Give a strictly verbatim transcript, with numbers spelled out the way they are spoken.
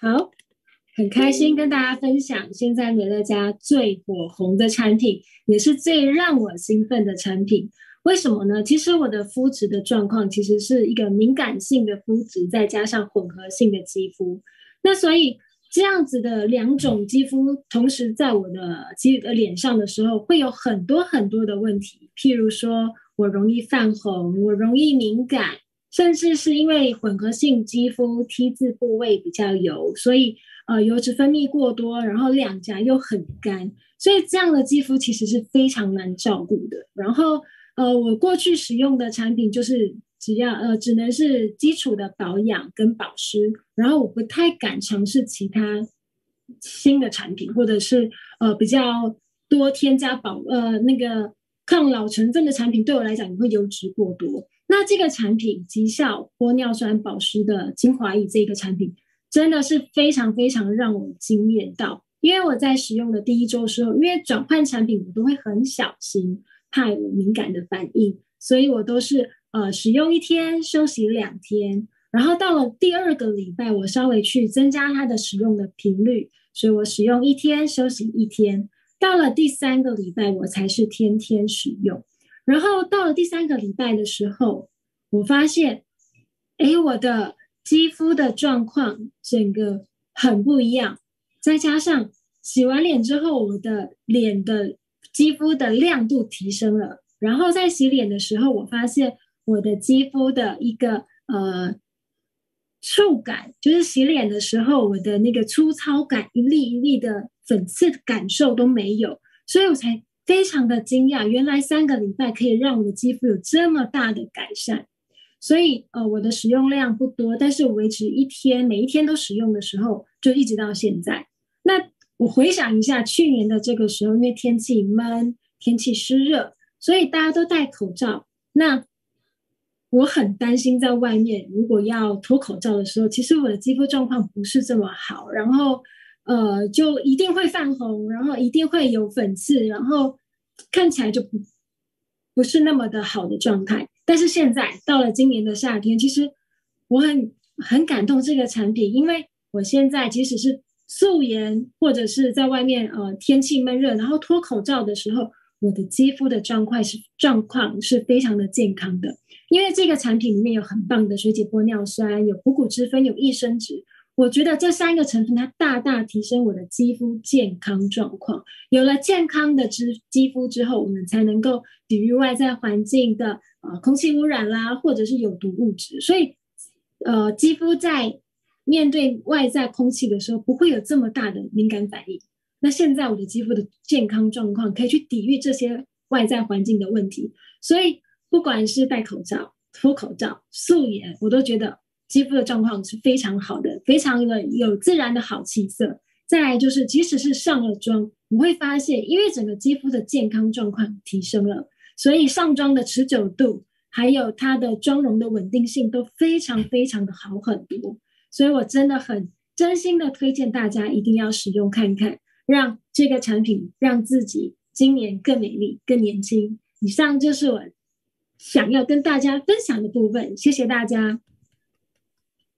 好，很开心跟大家分享现在美乐家最火红的产品，也是最让我兴奋的产品。为什么呢？其实我的肤质的状况其实是一个敏感性的肤质，再加上混合性的肌肤。那所以这样子的两种肌肤同时在我的肌呃脸上的时候，会有很多很多的问题。譬如说我容易泛红，我容易敏感，甚至是因为混合性肌肤 T 字部位比较油，所以呃油脂分泌过多，然后两颊又很干，所以这样的肌肤其实是非常难照顾的。然后呃我过去使用的产品就是只要呃只能是基础的保养跟保湿，然后我不太敢尝试其他新的产品，或者是呃比较多添加保呃那个抗老成分的产品，对我来讲也会油脂过多。那这个产品极效玻尿酸保湿的精华液这个产品，真的是非常非常让我惊艳到。因为我在使用的第一周的时候，因为转换产品我都会很小心，怕有敏感的反应，所以我都是呃使用一天休息两天，然后到了第二个礼拜，我稍微去增加它的使用的频率，所以我使用一天休息一天。到了第三个礼拜，我才是天天使用。然后到了第三个礼拜的时候，我发现，哎，我的肌肤的状况整个很不一样，再加上洗完脸之后，我的脸的肌肤的亮度提升了。然后在洗脸的时候，我发现我的肌肤的一个呃触感，就是洗脸的时候，我的那个粗糙感、一粒一粒的粉刺感受都没有，所以我才非常的惊讶，原来三个礼拜可以让我的肌肤有这么大的改善。所以呃，我的使用量不多，但是我维持一天，每一天都使用的时候，就一直到现在。那我回想一下，去年的这个时候，因为天气闷，天气湿热，所以大家都戴口罩。那我很担心在外面如果要脱口罩的时候，其实我的肌肤状况不是这么好，然后呃就一定会泛红，然后一定会有粉刺，然后看起来就不不是那么的好的状态。但是现在到了今年的夏天，其实我很很感动这个产品，因为我现在即使是素颜或者是在外面呃天气闷热，然后脱口罩的时候，我的肌肤的状况是状况是非常的健康的。因为这个产品里面有很棒的水解玻尿酸，有补骨脂分，有益生值。我觉得这三个成分它大大提升我的肌肤健康状况。有了健康的肌肌肤之后，我们才能够抵御外在环境的呃空气污染啦，或者是有毒物质。所以，呃，肌肤在面对外在空气的时候，不会有这么大的敏感反应。那现在我的肌肤的健康状况可以去抵御这些外在环境的问题，所以不管是戴口罩、脱口罩、素颜，我都觉得肌肤的状况是非常好的，非常的有自然的好气色。再来就是，即使是上了妆，你会发现，因为整个肌肤的健康状况提升了，所以上妆的持久度，还有它的妆容的稳定性都非常非常的好很多。所以我真的很真心的推荐大家一定要使用看看，让这个产品让自己今年更美丽、更年轻。以上就是我想要跟大家分享的部分，谢谢大家。